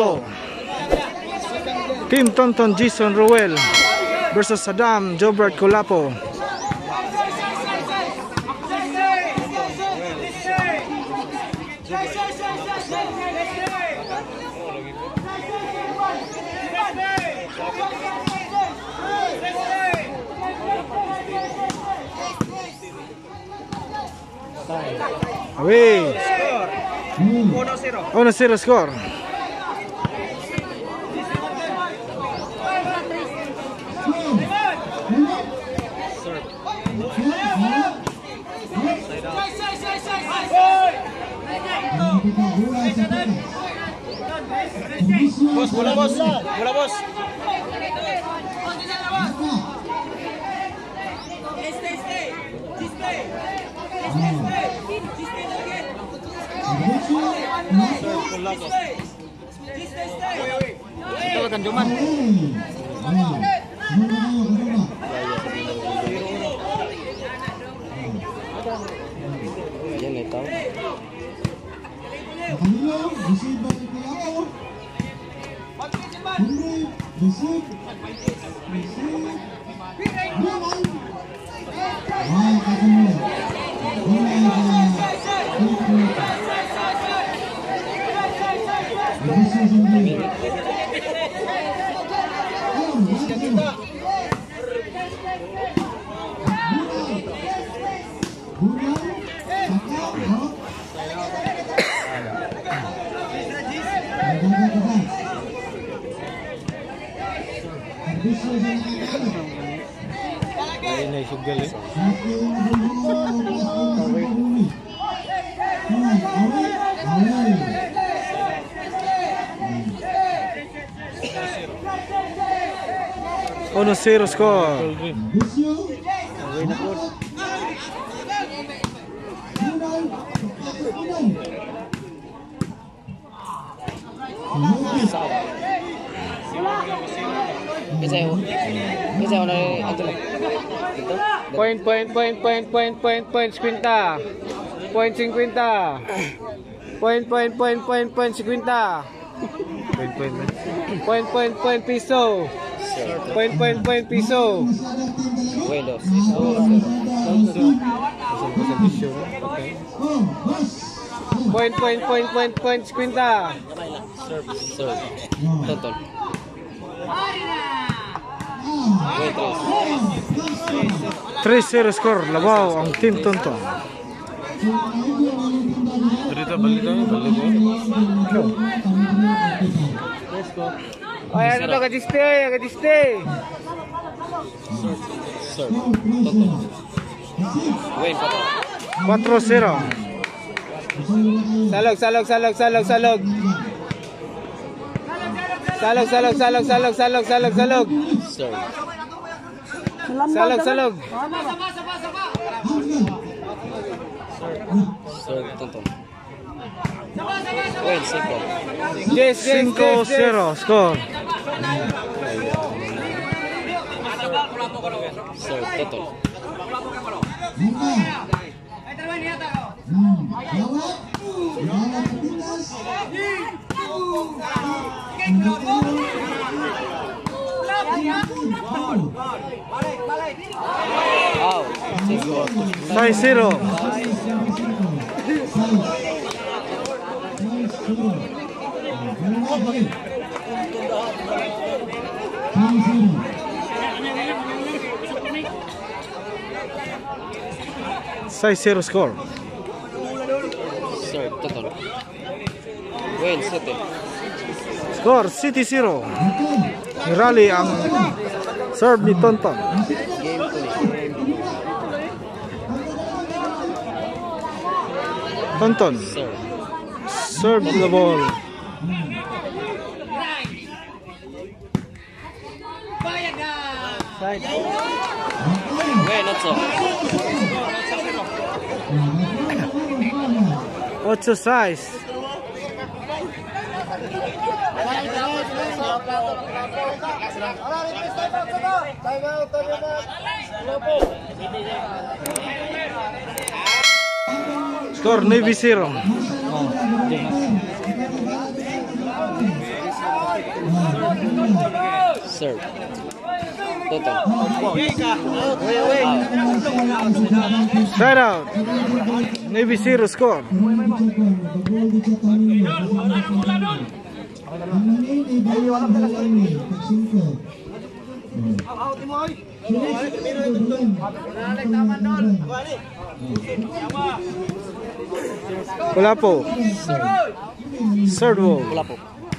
Kulafu. Team Tonton, Jayson, Roel versus Sadam, Jobert, Kulafu. Away. 1-0 score. Bos, bola bos, bola bos. Ito kan Juman. Yan ito. Ini sugal eh. Ono 0 score. Point 50. Point 50. Point piso. Point piso. Buenos. Point 50. Serve. Tonton. 3-0 score. Labaw ang Team Tonton. Balik. Ay, ano to? Kajiste. Serve. Tonton. Wait, 4-0. Salog. Salog. serve. Salog. Serve, Tonton. Wait, 5-0 score. Serve, Tonton. Out. 5-0. Score. Serve, Tonton. Wait, 7. Score 7-0. Nirali ang serve ni Tonton. Game 20. Tonton. Serve the ball. Wait, not so. 8-6. Score 9-0. Serve. Tonton. Side out. Navy 0 score. Kulafu. Third ball. Kulafu.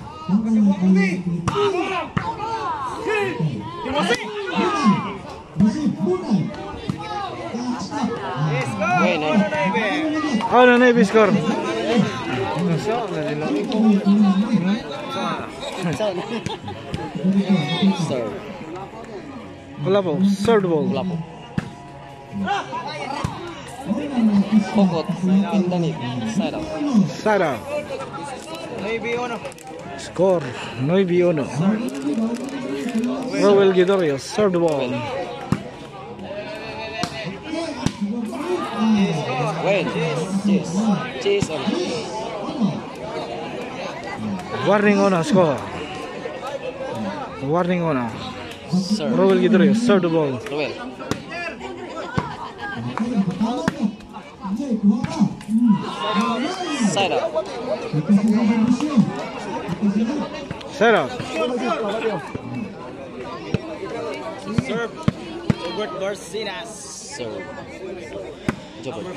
Wait, no. Oh, no, Navy score. Serve. Kulafu. Third ball. Kulafu. Pokot. Pindanit. Side out. Side out. Score 9-1. Roel Gidorio. Third ball. Wait. Jayson. Warning on a score. Warning on a. Serve. Roel Gidorio. Third ball. Roel. Side out. Side out. Serve. Jobert Barcinas. Serve. Jobert.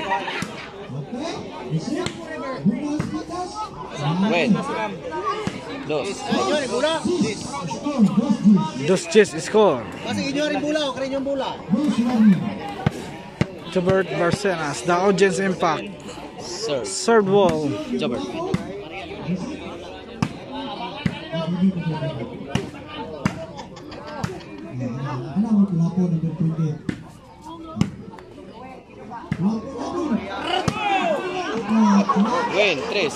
Wait. Dos. Dos chess score. Jobert Barcenas. The audience impact. Serve. Third ball. Jobert. Win. Tres.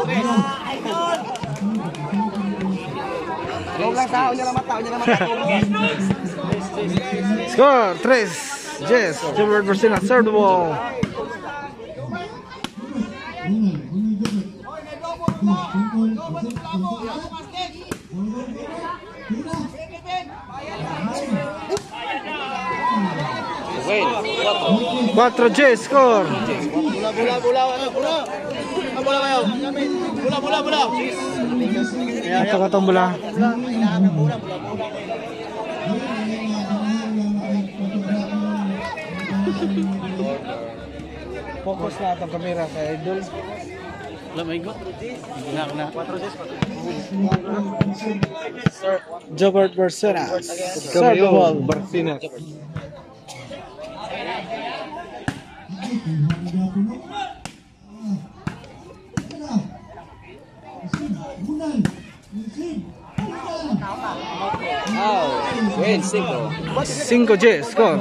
Score 3. Yes. Jobert Barcenas. Third ball. Win. Cuatro. 4 J score. Ito katong bola. Focus na itong kamera sa idol. Jobert Barcenas. Third ball. Barcinas. Oh, win. Cinco. 5 J score.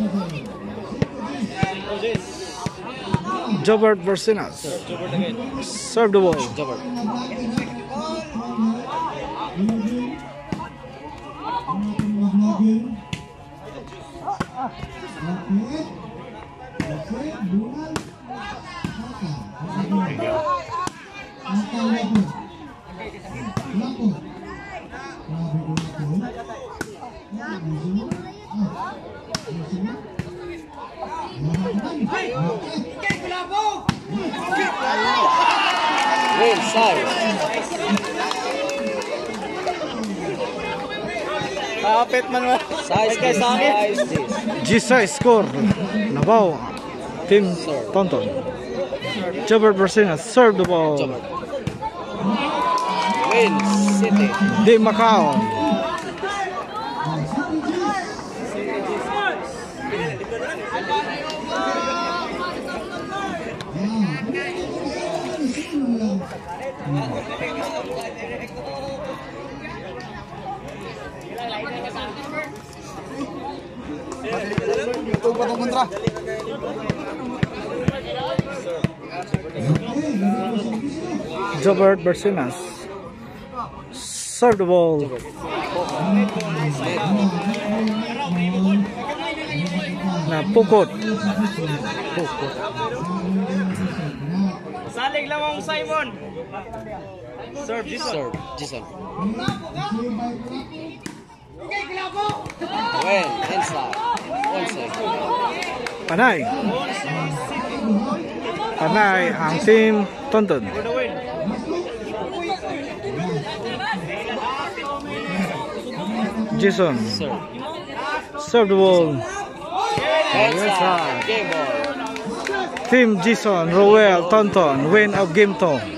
Jobert Barcenas. Serve the ball. Jobert. Win. Size. Kapit man mo. Size. Size. G6 score. Nabaw. Team Tonton. Jobert Barcenas. Serve the ball. Jobert. Win. City. Di Macau. Jobert Barcenas. Serve the ball. Na pukot. Salig lang ang Simon. Serve. Jason. Well, inside. Inside. Panay. Panay ang team Tonton. Jayson. Serve the ball. Inside. Game ball. Team Jayson, Roel, Tonton win of game 2.